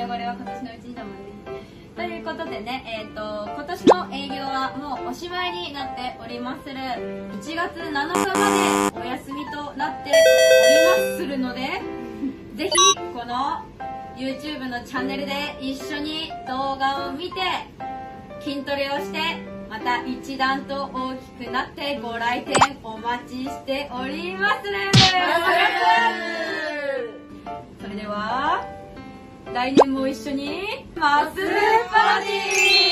れは今年のうちにだもんね。ということでね、今年の営業はもうおしまいになっておりまする。1月7日までお休みとなっておりまするので、ぜひこの YouTube のチャンネルで一緒に動画を見て筋トレをして、また一段と大きくなってご来店お待ちしておりまする。それでは来年も一緒にマッスルパーティー